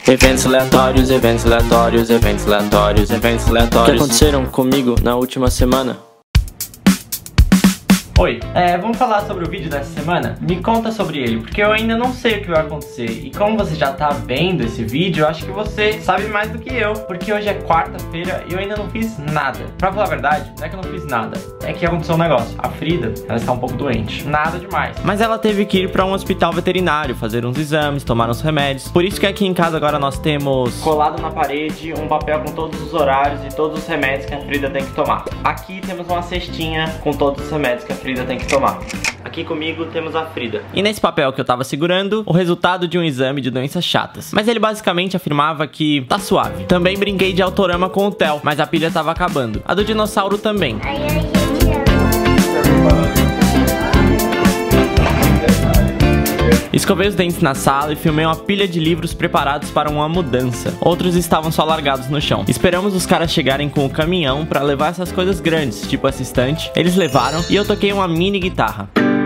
Eventos aleatórios, eventos aleatórios, eventos aleatórios, eventos aleatórios que aconteceram comigo na última semana. Oi, vamos falar sobre o vídeo dessa semana? Me conta sobre ele, porque eu ainda não sei o que vai acontecer. E como você já tá vendo esse vídeo, eu acho que você sabe mais do que eu. Porque hoje é quarta-feira e eu ainda não fiz nada. Pra falar a verdade, não é que eu não fiz nada, é que aconteceu um negócio. A Frida, ela está um pouco doente. Nada demais. Mas ela teve que ir pra um hospital veterinário, fazer uns exames, tomar uns remédios. Por isso que aqui em casa agora nós temos colado na parede um papel com todos os horários e todos os remédios que a Frida tem que tomar. Aqui temos uma cestinha com todos os remédios que a Frida tem que tomar. Aqui comigo temos a Frida. E nesse papel que eu tava segurando, o resultado de um exame de doenças chatas. Mas ele basicamente afirmava que tá suave. Também brinquei de Autorama com o Theo, mas a pilha tava acabando. A do dinossauro também. Escovei os dentes na sala e filmei uma pilha de livros preparados para uma mudança. Outros estavam só largados no chão. Esperamos os caras chegarem com o caminhão para levar essas coisas grandes, tipo essa estante. Eles levaram e eu toquei uma mini guitarra.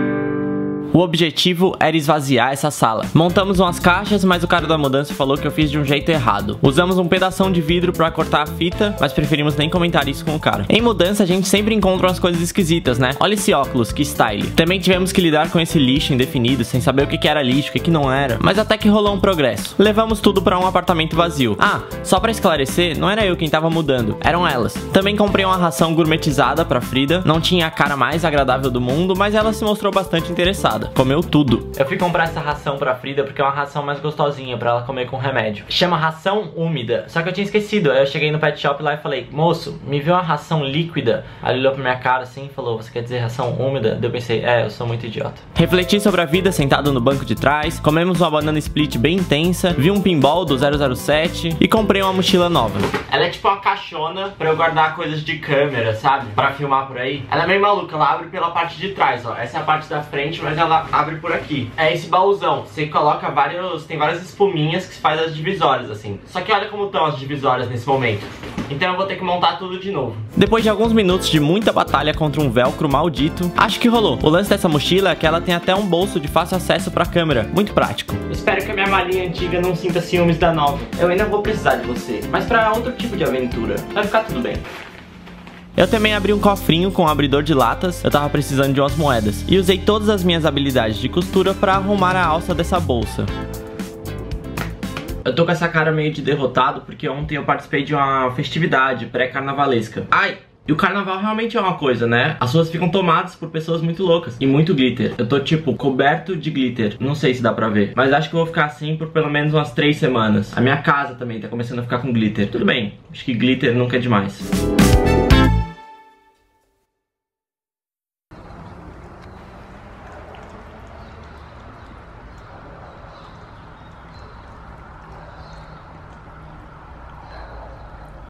O objetivo era esvaziar essa sala. Montamos umas caixas, mas o cara da mudança falou que eu fiz de um jeito errado. Usamos um pedação de vidro pra cortar a fita, mas preferimos nem comentar isso com o cara. Em mudança, a gente sempre encontra umas coisas esquisitas, né? Olha esse óculos, que style. Também tivemos que lidar com esse lixo indefinido, sem saber o que era lixo, o que não era. Mas até que rolou um progresso. Levamos tudo pra um apartamento vazio. Ah, só pra esclarecer, não era eu quem tava mudando, eram elas. Também comprei uma ração gourmetizada pra Frida. Não tinha a cara mais agradável do mundo, mas ela se mostrou bastante interessada. Comeu tudo. Eu fui comprar essa ração pra Frida porque é uma ração mais gostosinha pra ela comer com remédio. Chama ração úmida. Só que eu tinha esquecido. Aí eu cheguei no pet shop lá e falei: moço, me viu uma ração líquida? Aí ele olhou pra minha cara assim e falou: você quer dizer ração úmida? Daí eu pensei: eu sou muito idiota. Refleti sobre a vida sentado no banco de trás. Comemos uma banana split bem intensa. Vi um pinball do 007 e comprei uma mochila nova. Ela é tipo uma caixona pra eu guardar coisas de câmera, sabe? Pra filmar por aí. Ela é meio maluca. Ela abre pela parte de trás, ó. Essa é a parte da frente, mas ela abre por aqui. É esse baúzão. Você coloca tem várias espuminhas que faz as divisórias, assim. Só que olha como estão as divisórias nesse momento. Então eu vou ter que montar tudo de novo. Depois de alguns minutos de muita batalha contra um velcro maldito, acho que rolou. O lance dessa mochila é que ela tem até um bolso de fácil acesso pra câmera. Muito prático. Espero que a minha malinha antiga não sinta ciúmes da nova. Eu ainda vou precisar de você, mas pra outro tipo de aventura. Vai ficar tudo bem. Eu também abri um cofrinho com um abridor de latas, eu tava precisando de umas moedas. E usei todas as minhas habilidades de costura pra arrumar a alça dessa bolsa. Eu tô com essa cara meio de derrotado porque ontem eu participei de uma festividade pré-carnavalesca. Ai! E o carnaval realmente é uma coisa, né? As ruas ficam tomadas por pessoas muito loucas e muito glitter. Eu tô tipo coberto de glitter. Não sei se dá pra ver, mas acho que eu vou ficar assim por pelo menos umas 3 semanas. A minha casa também tá começando a ficar com glitter. Tudo bem, acho que glitter nunca é demais.